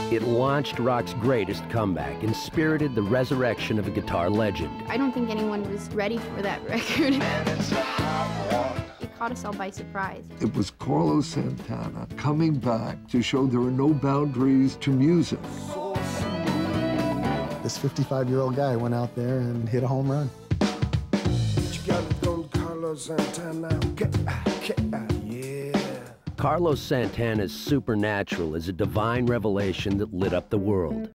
It launched rock's greatest comeback and spirited the resurrection of a guitar legend. I don't think anyone was ready for that record. It caught us all by surprise. It was Carlos Santana coming back to show there are no boundaries to music. This 55-year-old guy went out there and hit a home run. Carlos Santana's Supernatural is a divine revelation that lit up the world.